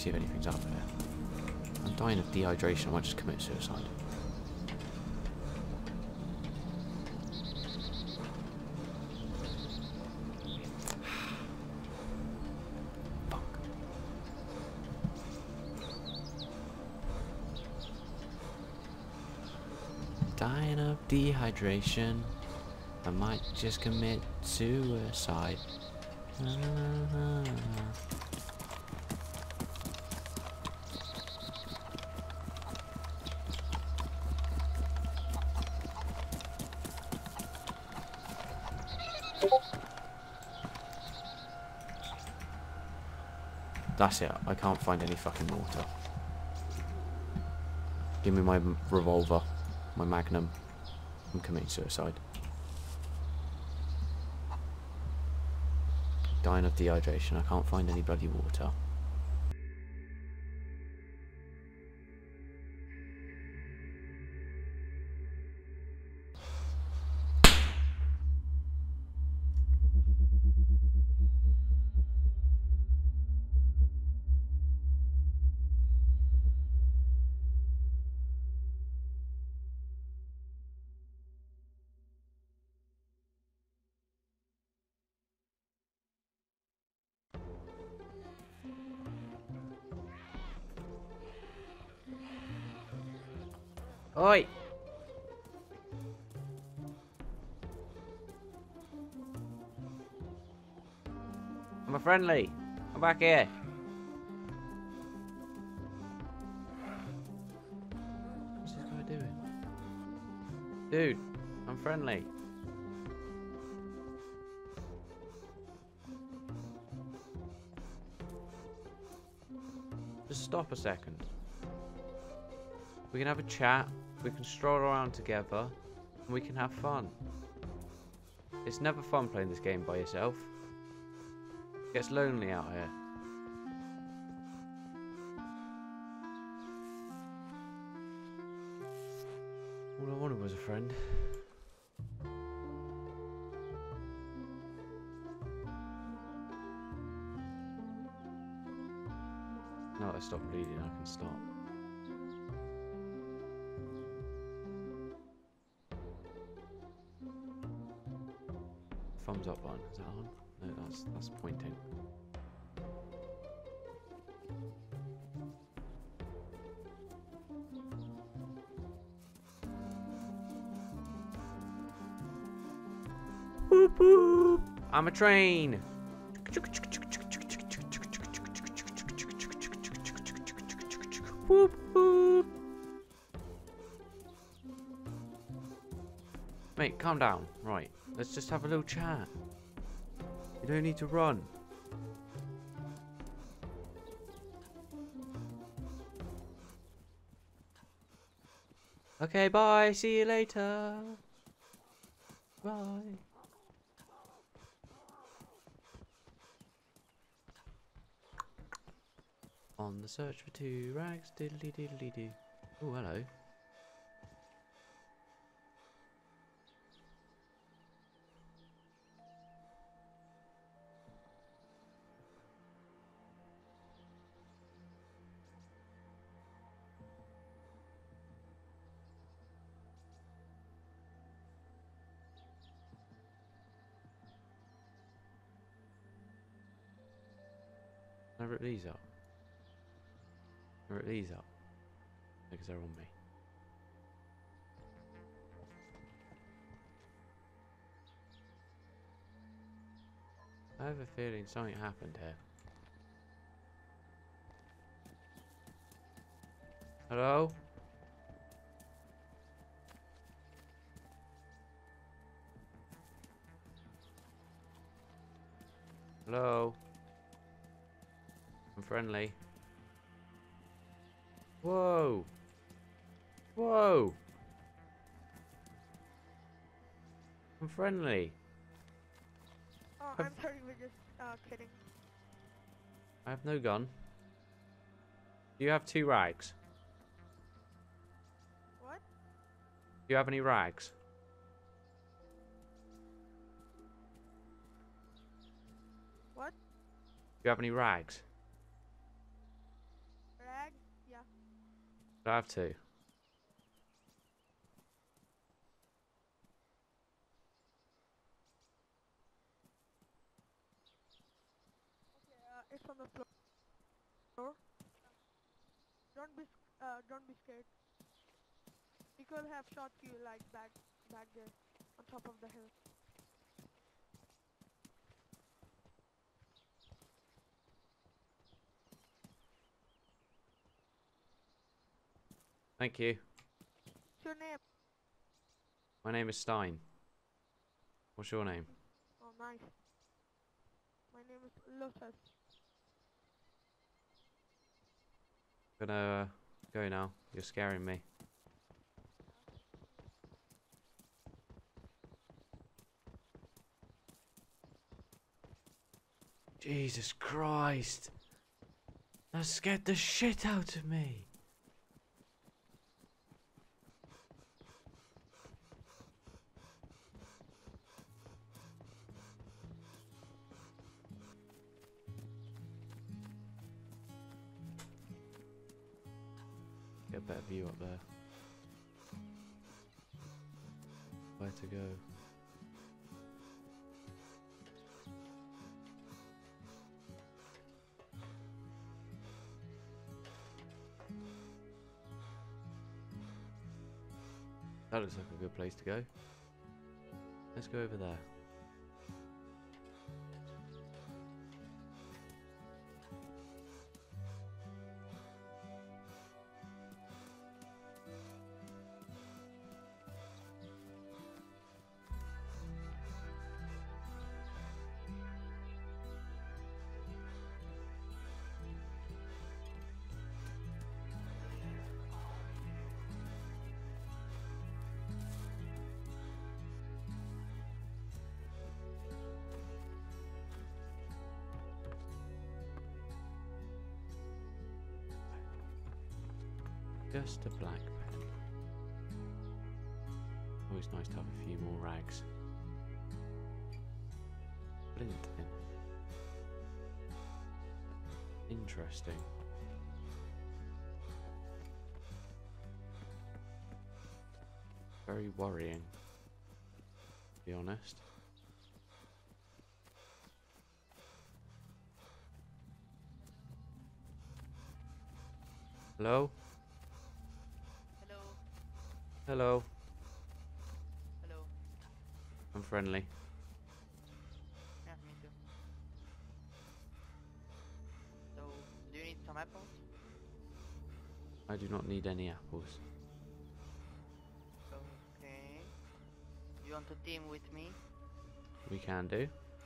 see if anything's up there. I'm dying of dehydration. I might just commit suicide. Fuck. Dying of dehydration. I might just commit suicide. That's it. I can't find any fucking water. Give me my revolver, my magnum. I'm committing suicide. Dying of dehydration. I can't find any bloody water. Oi! I'm a friendly. Come back here. What's this guy doing? Dude, I'm friendly. Just stop a second. We can have a chat, we can stroll around together, and we can have fun. It's never fun playing this game by yourself. It gets lonely out here. All I wanted was a friend. Now that I stop bleeding, I can stop. Thumbs up button, is that on? No, that's pointing. Boop boop! I'm a train! Boop boop! Mate, calm down. Right. Let's just have a little chat. You don't need to run. Okay, bye. See you later. Bye. On the search for 2 rags. Diddly diddly doo. Oh, hello. Can I rip these up? Can I rip these up? Because they're on me. I have a feeling something happened here. Hello? Hello? I'm friendly. Whoa! Whoa! I'm friendly. Oh, I'm sorry, we're just kidding. I have no gun. Do you have 2 rags? What? Do you have any rags? What? Do you have any rags? I have to. It's on the floor. Don't be scared. He could have shot you like back there, on top of the hill. Thank you. What's your name? My name is Stein. What's your name? Oh, nice. My name is Lotus. Gonna go now. You're scaring me. Jesus Christ. That scared the shit out of me. Get a better view up there. Where to go? That looks like a good place to go. Let's go over there. Just a black pen. Always nice to have a few more rags. Flint in. Interesting. Very worrying, to be honest. Hello? Hello. Hello. I'm friendly. Yeah, me too. So, do you need some apples? I do not need any apples. Okay. You want to team with me? We can do. You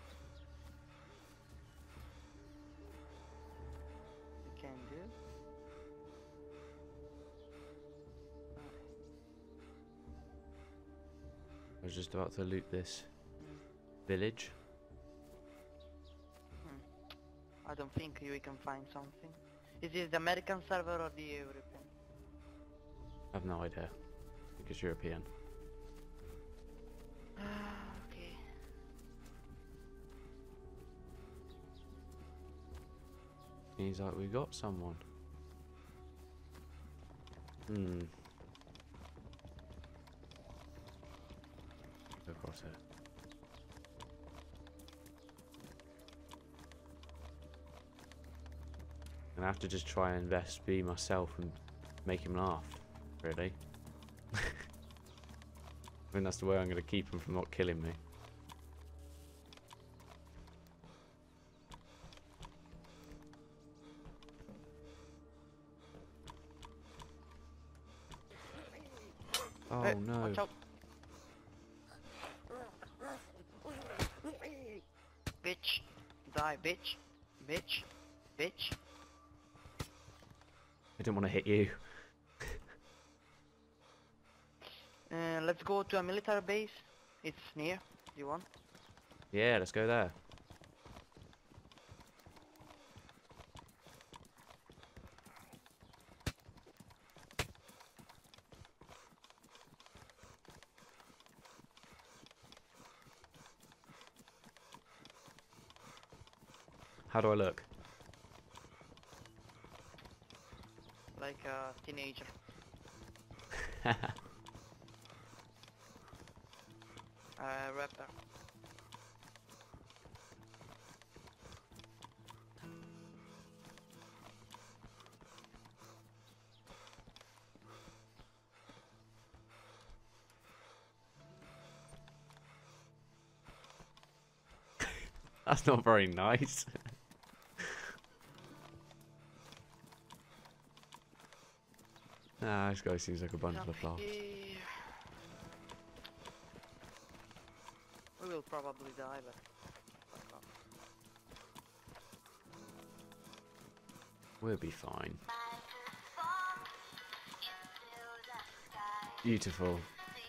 can do. I was just about to loot this village. I don't think we can find something. Is this the American server or the European? I have no idea. I think it's European. Okay. Seems like we got someone. Hmm. Go across here. And I have to just try and invest be myself and make him laugh, really. I think that's the way I'm going to keep him from not killing me. Oh Hey, no. watch out. Bitch. Die, bitch. Bitch. Bitch. I didn't want to hit you. Let's go to a military base. It's near. You want? Yeah, let's go there. How do I look? Like a teenager. Rapper. That's not very nice. Nah, this guy seems like a bundle of laughs. We will probably die, but fuck off. We'll be fine. Beautiful.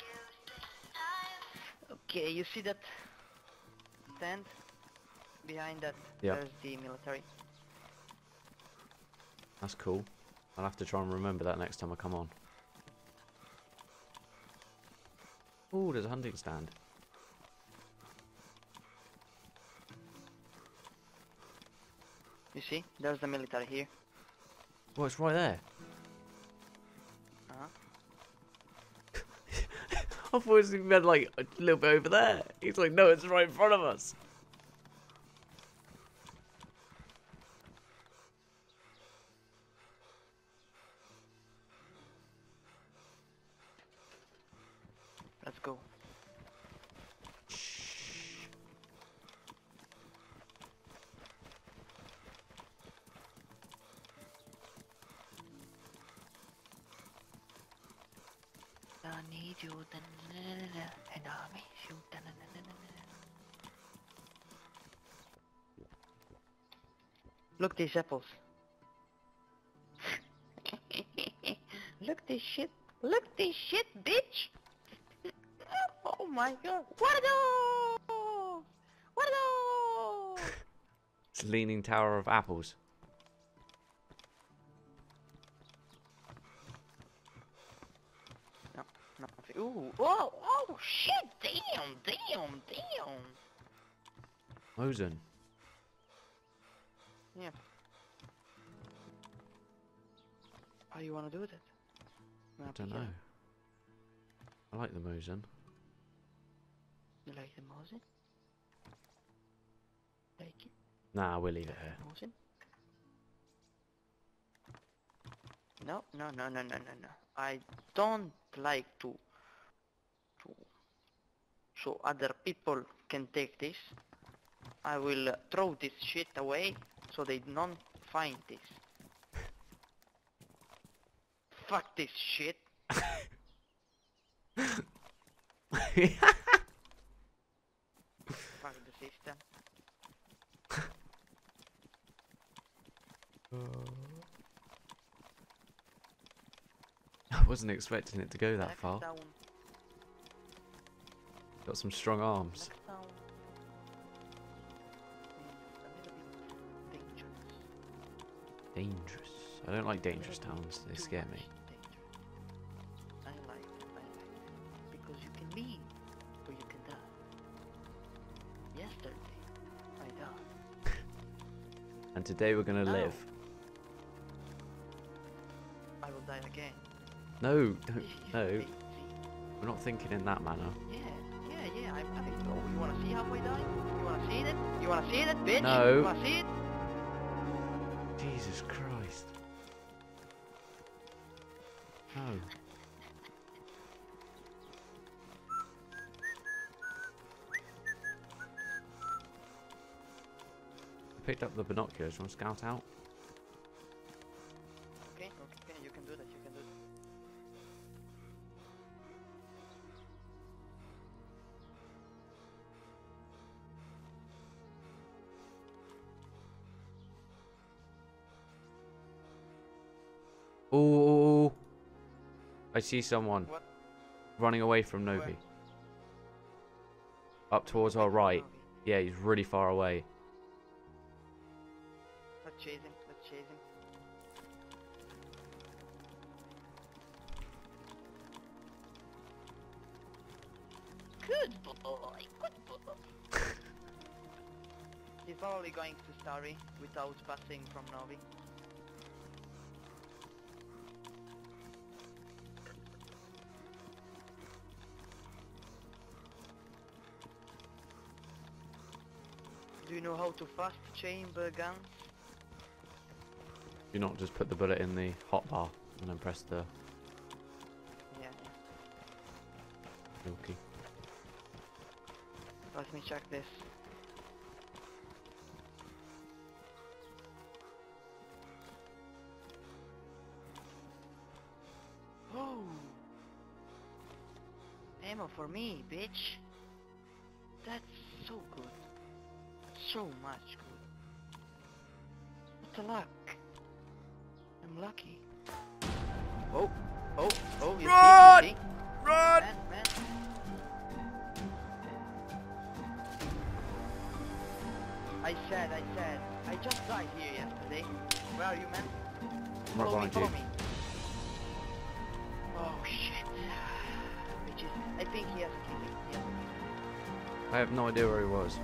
Okay, you see that tent? Behind that, Yep. there's the military. That's cool. I'll have to try and remember that next time I come on. Oh, there's a hunting stand. You see? There's the military here. Oh, it's right there. Uh-huh. I thought it meant like a little bit over there. He's like, no, it's right in front of us. Let's go. I need you, and I miss you. Look these apples. Look this shit. Look this shit, bitch. Oh my god. What are those? What are those? It's a leaning tower of apples. No, nothing. Ooh, oh, oh shit, damn. Mosen. Yeah. How you wanna do that? I don't know. I like the Mosen. You like the Mosin? Like it? Nah, we'll leave it here. Mosin? No. I don't like to so other people can take this. I will throw this shit away so they don't find this. Fuck this shit. Fuck the system. I wasn't expecting it to go that Next far. down. Got some strong arms. Next down. A little bit dangerous. Dangerous. I don't like dangerous towns. They scare me. I like it. Because you can live or you can die. Yesterday, I died. And today we're gonna No. live. I will die again. No, don't, See, no. see. We're not thinking in that manner. Yeah. I think so. You wanna see how I die? You wanna see that? You wanna see that, bitch? No. You wanna see it? Jesus Christ. No. I picked up the binoculars. You want to scout out? Okay, you can do that. Oh, I see someone What? running away from Novi. Where? Up towards our right. Novi. Yeah, he's really far away. Let's chase him. Good boy. He's probably going to Starry without passing from Novi. you know how to fast chamber guns? You not just put the bullet in the hotbar and then press the Yeah. okay. Let me check this. Oh! Ammo for me, bitch! That's so good. So much good. What a luck. I'm lucky. Oh! Oh! Oh! You Run! see? You see? Run! Man! I said, I just died here yesterday. Where are you, man? I'm right behind Follow you. me. Oh shit. Bitches. I think he has a killing. He has a killing. I have no idea where he was.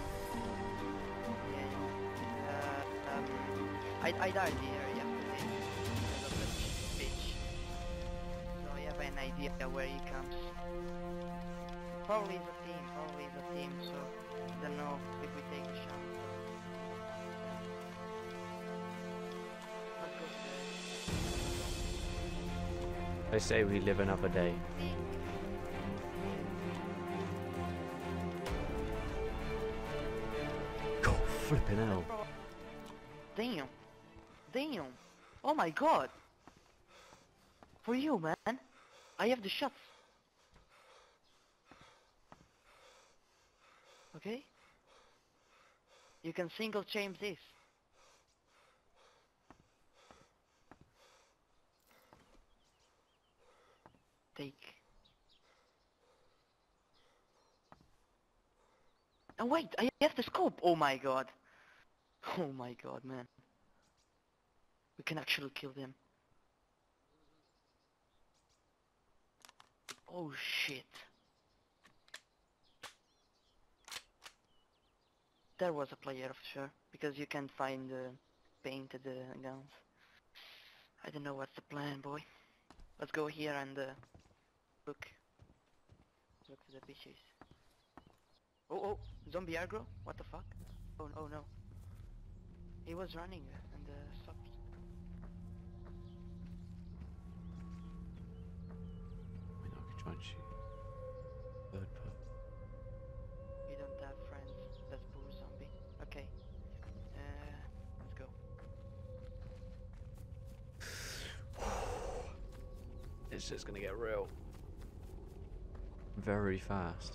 Yeah. I died here yesterday because of the bitch. So I have an idea where he comes. Probably is a team, so I don't know if we take a shot. Let's go to They say we live another day. God, flipping hell. Damn. Damn. Oh my god. For you, man. I have the shots. Okay? You can single chamber this. Take. Oh wait, I have the scope. Oh my god. Oh my god, man. We can actually kill them. Oh shit. There was a player for sure, because you can find painted guns. I don't know what's the plan, boy. Let's go here and look to the bitches. Oh, zombie aggro? What the fuck? Oh no. He was running and stopped. I mean, I could try and shoot. Third part. You don't have friends. That's poor zombie. Okay. Let's go. It's just gonna get real. Very fast.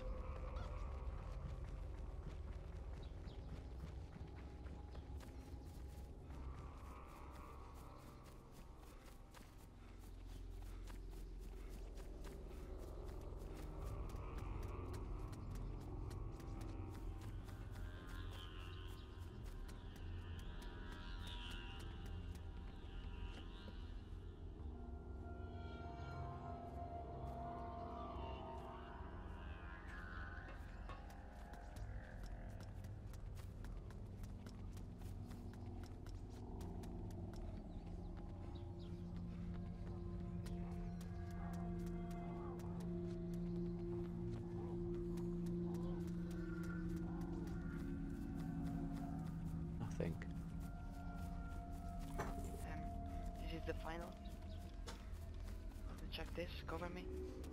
Nothing. This is the final. Let me check this. Cover me.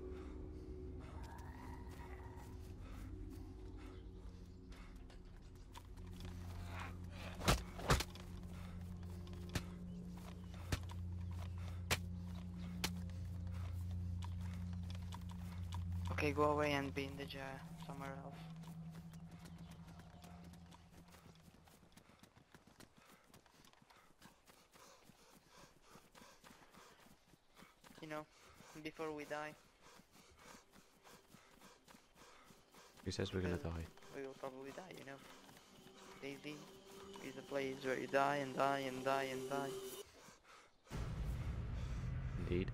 Okay, go away and be in the jar somewhere else. You know, before we die, Who says we're gonna die? we will probably die, you know. DayZ is a place where you die and die and die and die. Indeed.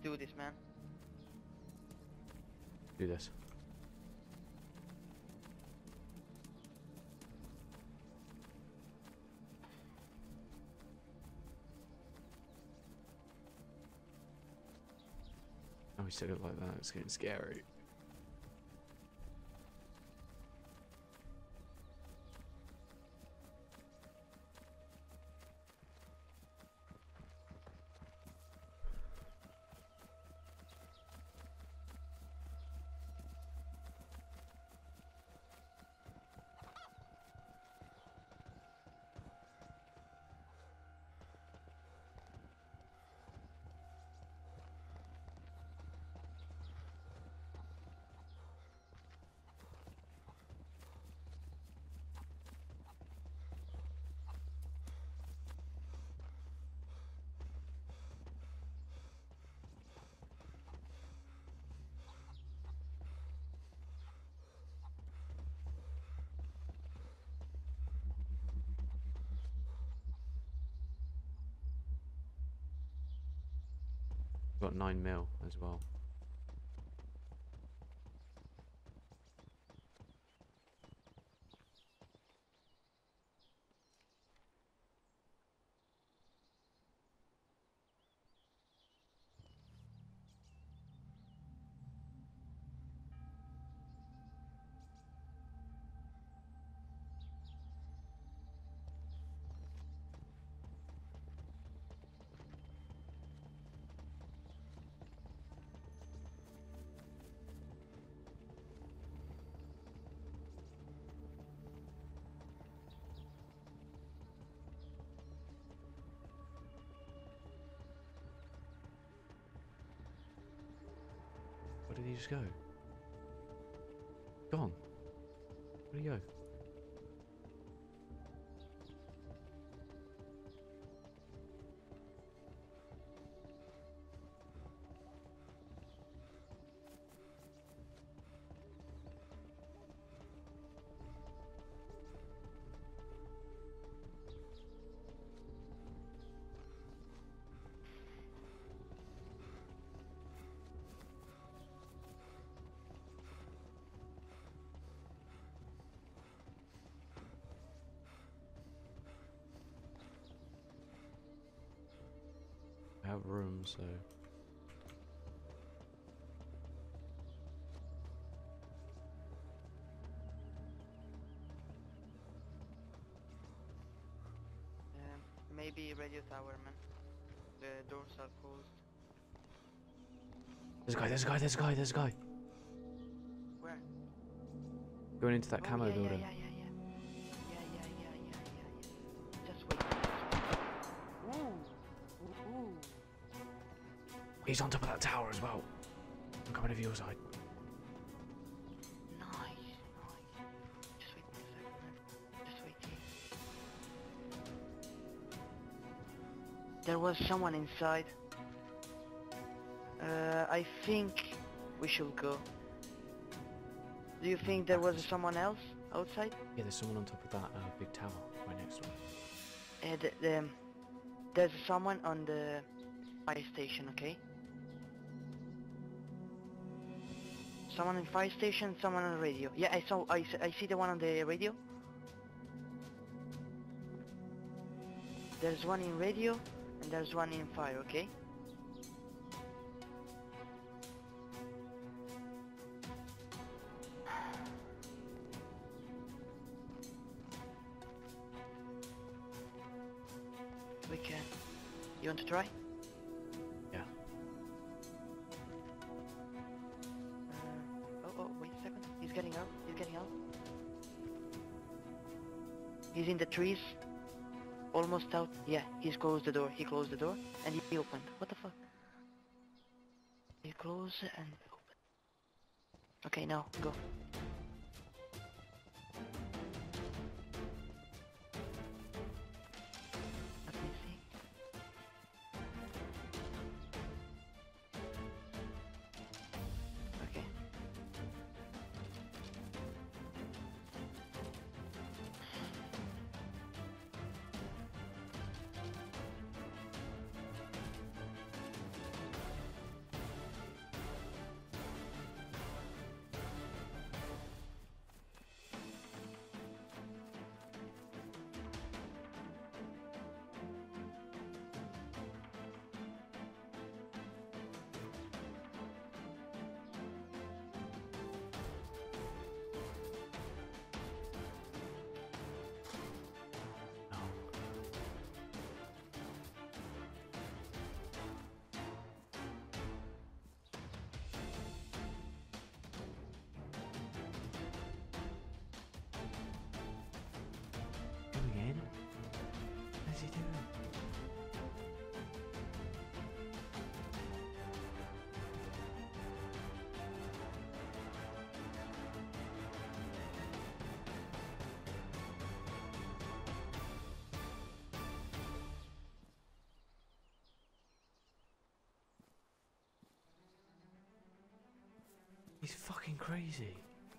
do this, man. Do this. Oh, we said it like that. It's getting scary. Got 9 mil as well. Where did he just go? Gone. Where'd he go? I have room, so... Maybe radio tower, man. The doors are closed. There's a guy, there's a guy, there's a guy, there's a guy. Where? Going into that Oh, camo yeah, building. Yeah. Just wait. Ooh. He's on top of that tower as well. I'm coming over your side. Nice. Just wait a second, man. Just wait. There was someone inside. I think we should go. Do you think there was someone else outside? Yeah, there's someone on top of that big tower right next to us. There's someone on the fire station, okay? Someone in fire station, someone on the radio. Yeah, I see the one on the radio. There's one in radio and there's one in fire, okay? We can. You want to try? Yeah. Oh, wait a second. He's getting out. He's in the trees. Almost out. Yeah, he's closed the door. He closed the door and he opened. What the fuck? He closed and opened. Okay, now, go. Let me see. Okay. fucking crazy.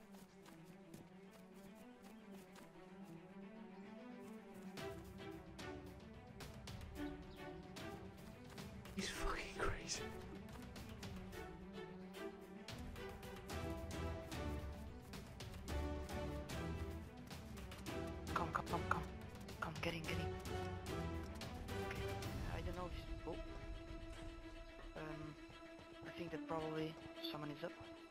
He's fucking crazy. Come, come, come, come. Come, get in, get in. Okay. I don't know if... Oh. I think that probably someone is up.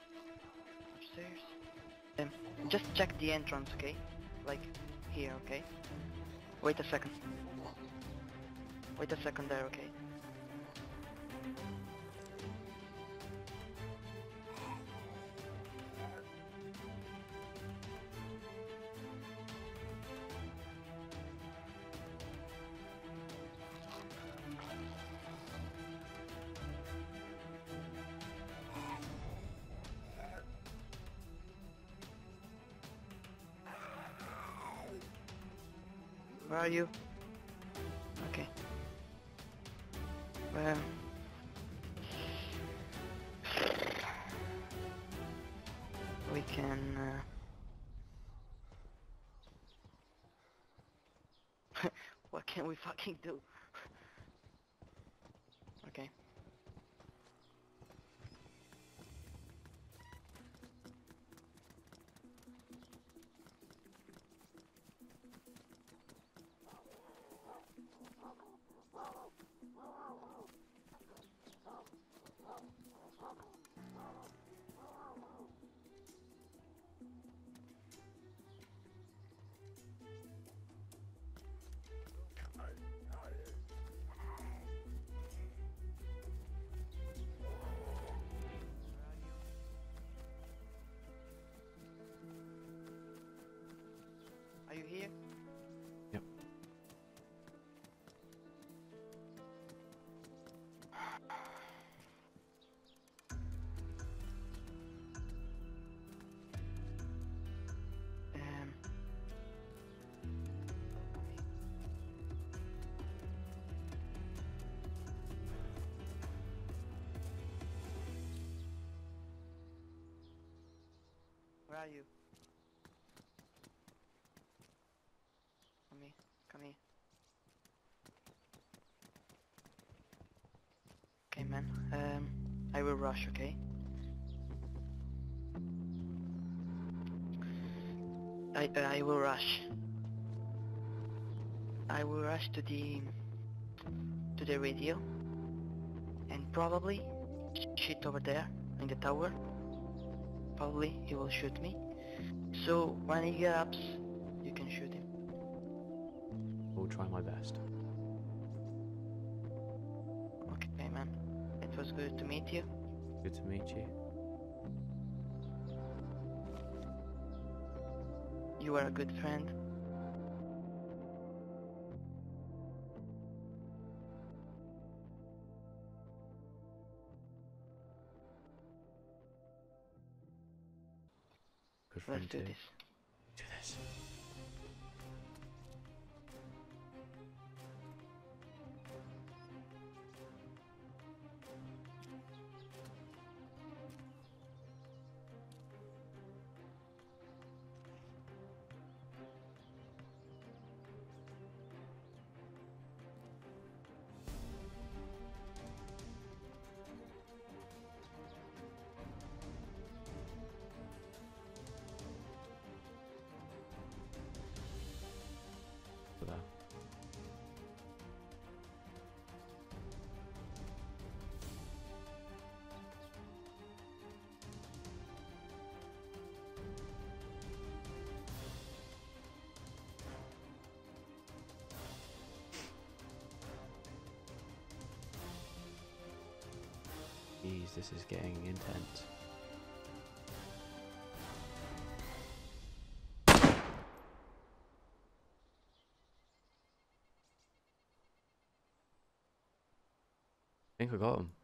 Upstairs. Just check the entrance, okay? Like, here, okay? Wait a second. Wait a second there, okay? Where are you? Okay. Well... we can... what can we fucking do? Okay. Are you here? Yep. Where are you? Come here, come here. Okay, man. I will rush, okay? I will rush. I will rush to the radio, and probably shit over there in the tower. Probably he will shoot me. So when he gets up, you can shoot him. I'll try my best. Okay, man. It was good to meet you. Good to meet you. You are a good friend. Good friend Let's do too. this. Do this. For that. Jeez, this is getting intense. I think I got him.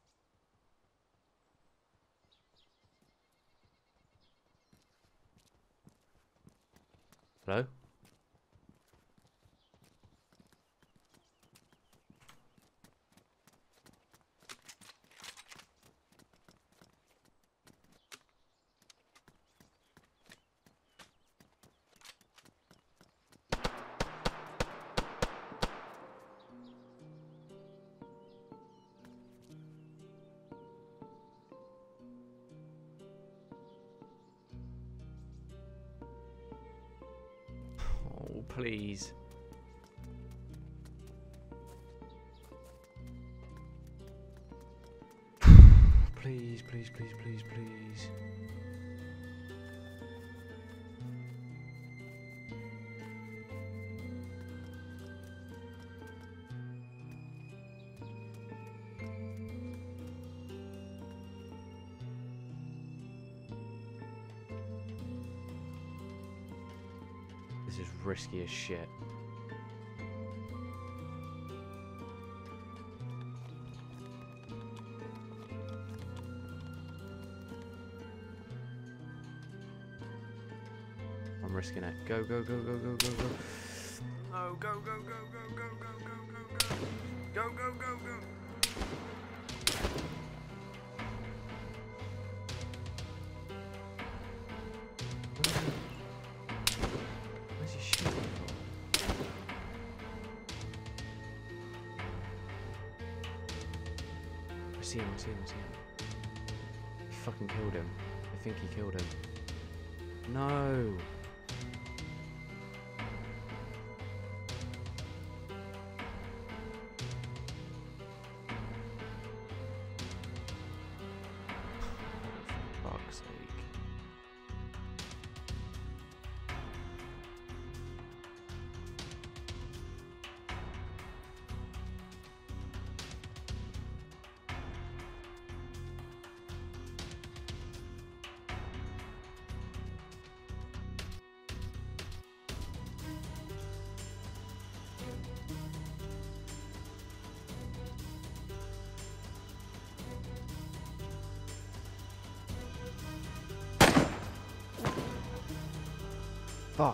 Hello? Please. Please, please, please, please, please. This is risky as shit. I'm risking it. Go, go, go, go, go, go, go. Oh, go, go, go, go, go, go, go, go, go. Go, go, go, go. Where's he shooting from? I see him, I see him, I see him. He fucking killed him. I think he killed him. No! For fuck's sake. Fuck.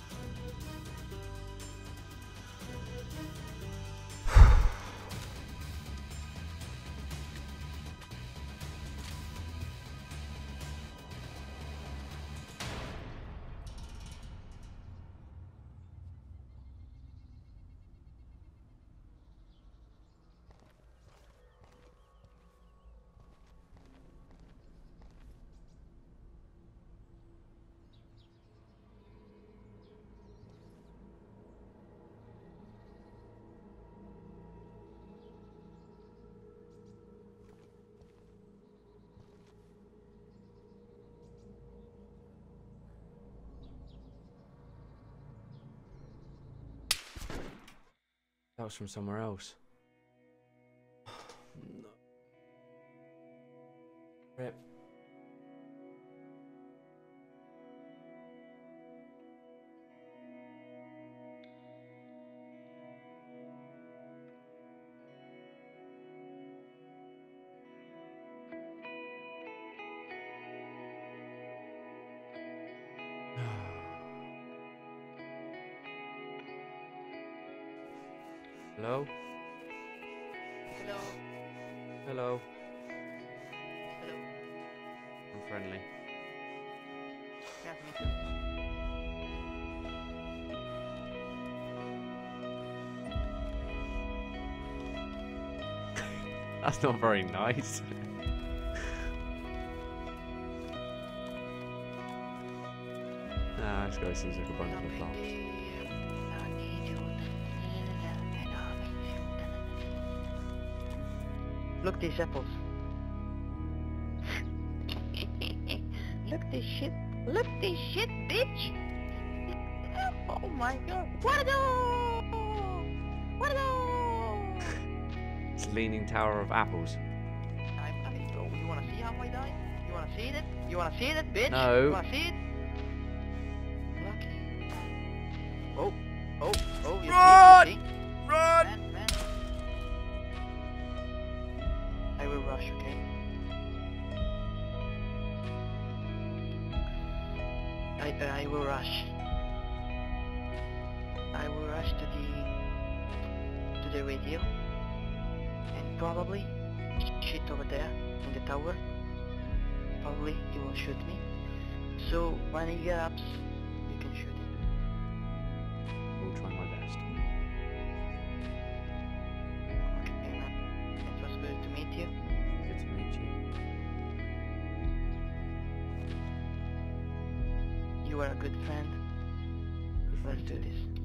That was from somewhere else. No. Rip. Hello? Hello. Hello. Hello. I'm friendly. Yeah, me too. That's not very nice. Nah, this guy seems like a bunch of flops. Look these apples. Look this shit. Look this shit, bitch. Oh my god. What a dog! What a dog! It's Leaning Tower of Apples. Bro, you wanna see how I die? You wanna see it? You wanna see it, bitch? No. You wanna see it? Lucky. Oh, oh, oh, you Run! see? Run! Man. I will rush, okay? I will rush. I will rush to the radio and probably shit over there in the tower. Probably he will shoot me. So when he gets up, you can shoot him. I'll try my best. Okay, man. It was good to meet you. Good to meet you. You are a good friend. Good Let's friend do too. this.